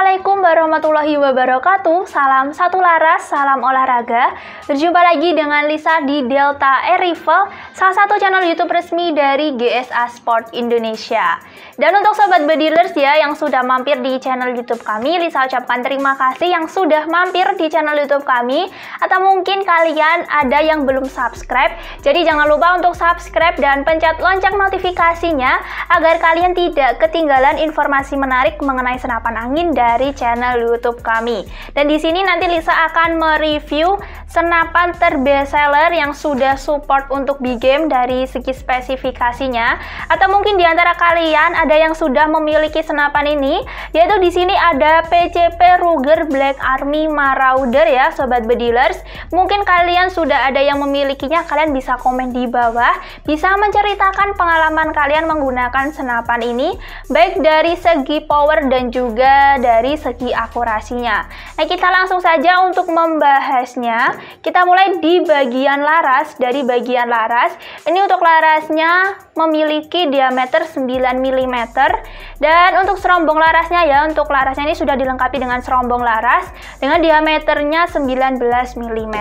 Assalamualaikum warahmatullahi wabarakatuh. Salam satu laras, salam olahraga. Berjumpa lagi dengan Lisa di Delta Air Rifle, salah satu channel YouTube resmi dari GSA Sport Indonesia. Dan untuk sobat bedilers ya yang sudah mampir di channel YouTube kami, Lisa ucapkan terima kasih yang sudah mampir di channel YouTube kami. Atau mungkin kalian ada yang belum subscribe, jadi jangan lupa untuk subscribe dan pencet lonceng notifikasinya agar kalian tidak ketinggalan informasi menarik mengenai senapan angin dari channel YouTube kami. Dan di sini nanti Lisa akan mereview senapan terbest seller yang sudah support untuk big game dari segi spesifikasinya. Atau mungkin di antara kalian ada yang sudah memiliki senapan ini, yaitu di sini ada PCP Ruger Black Army Marauder ya, sobat bedilers. Mungkin kalian sudah ada yang memilikinya, kalian bisa komen di bawah, bisa menceritakan pengalaman kalian menggunakan senapan ini, baik dari segi power dan juga dari segi akurasinya. Nah, kita langsung saja untuk membahasnya. Kita mulai di bagian laras. Dari bagian laras, ini untuk larasnya memiliki diameter 9 mm. Dan untuk serombong larasnya ya, untuk larasnya ini sudah dilengkapi dengan serombong laras dengan diameternya 19 mm.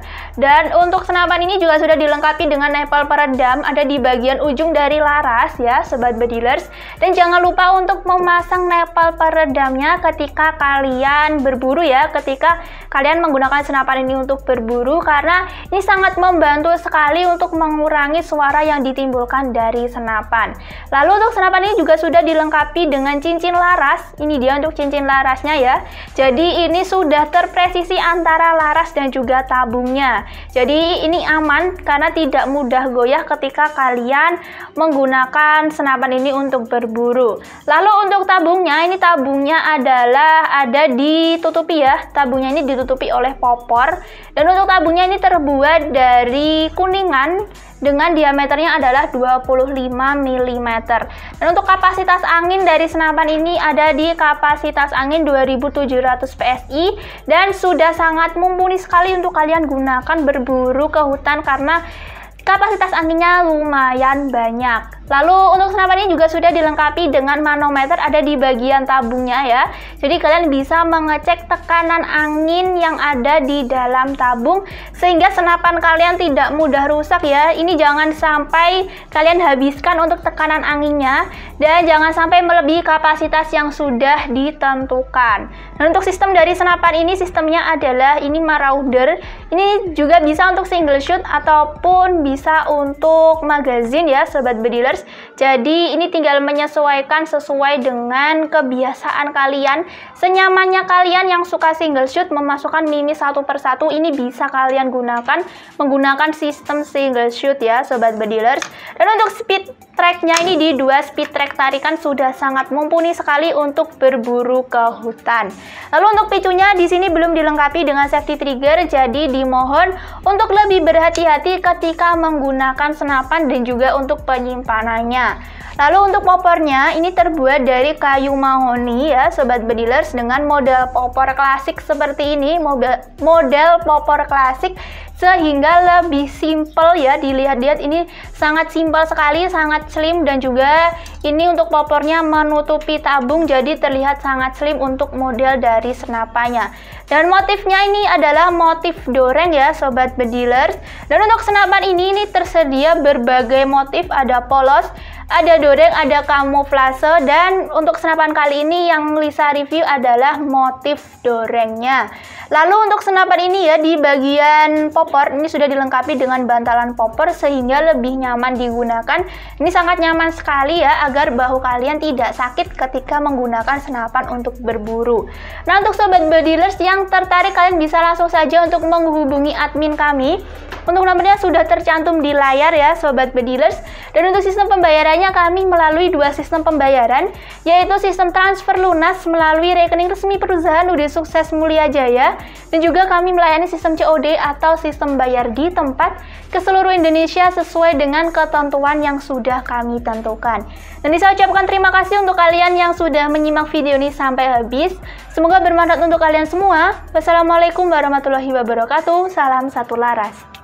Dan untuk senapan ini juga sudah dilengkapi dengan nepal peredam, ada di bagian ujung dari laras ya, sobat bedilers. Dan jangan lupa untuk memasang nepal peredamnya ketika kalian berburu ya, ketika kalian menggunakan senapan ini untuk berburu, karena ini sangat membantu sekali untuk mengurangi suara yang ditimbulkan dari senapan. Lalu untuk senapan ini juga sudah dilengkapi dengan cincin laras. Ini dia untuk cincin larasnya ya. Jadi ini sudah terpresisi antara laras dan juga tabungnya. Jadi ini aman karena tidak mudah goyah ketika kalian menggunakan senapan ini untuk berburu. Lalu untuk tabungnya, ini tabungnya adalah ada ditutupi ya. Tabungnya ini ditutupi oleh popor. Dan untuk tabungnya ini terbuat dari kuningan dengan diameternya adalah 25 mm. Dan untuk kapasitas angin dari senapan ini ada di kapasitas angin 2700 PSI dan sudah sangat mumpuni sekali untuk kalian gunakan berburu ke hutan karena kapasitas anginnya lumayan banyak. Lalu untuk senapan ini juga sudah dilengkapi dengan manometer, ada di bagian tabungnya ya. Jadi kalian bisa mengecek tekanan angin yang ada di dalam tabung sehingga senapan kalian tidak mudah rusak ya. Ini jangan sampai kalian habiskan untuk tekanan anginnya dan jangan sampai melebihi kapasitas yang sudah ditentukan. Dan untuk sistem dari senapan ini, sistemnya adalah ini Marauder. Ini juga bisa untuk single shoot ataupun bisa untuk magazine ya, sobat bedilers. Jadi ini tinggal menyesuaikan sesuai dengan kebiasaan kalian, senyamannya kalian. Yang suka single shoot memasukkan mini satu persatu, ini bisa kalian gunakan menggunakan sistem single shoot ya, sobat bedilers. Dan untuk speed tracknya ini di 2 speed track tarikan sudah sangat mumpuni sekali untuk berburu ke hutan. Lalu untuk picunya di sini belum dilengkapi dengan safety trigger, jadi dimohon untuk lebih berhati-hati ketika menggunakan senapan dan juga untuk penyimpanannya. Lalu untuk popornya ini terbuat dari kayu mahoni ya, sobat bedilers, dengan model popor klasik seperti ini, model popor klasik sehingga lebih simple ya, dilihat-lihat ini sangat simpel sekali, sangat slim, dan juga ini untuk popornya menutupi tabung jadi terlihat sangat slim untuk model dari senapannya. Dan motifnya ini adalah motif doreng ya, sobat bedilers. Dan untuk senapan ini tersedia berbagai motif, ada polos, ada doreng, ada kamuflase, dan untuk senapan kali ini yang Lisa review adalah motif dorengnya. Lalu untuk senapan ini ya, di bagian popor ini sudah dilengkapi dengan bantalan popor sehingga lebih nyaman digunakan. Ini sangat nyaman sekali ya, agar bahu kalian tidak sakit ketika menggunakan senapan untuk berburu. Nah, untuk sobat bedilers yang tertarik, kalian bisa langsung saja untuk menghubungi admin kami. Untuk nomornya sudah tercantum di layar ya, sobat bedilers. Dan untuk sistem pembayarannya kami melalui 2 sistem pembayaran, yaitu sistem transfer lunas melalui rekening resmi perusahaan UD Sukses Mulia Jaya, dan juga kami melayani sistem COD atau sistem bayar di tempat ke seluruh Indonesia sesuai dengan ketentuan yang sudah kami tentukan. Dan saya ucapkan terima kasih untuk kalian yang sudah menyimak video ini sampai habis. Semoga bermanfaat untuk kalian semua. Wassalamualaikum warahmatullahi wabarakatuh. Salam satu laras.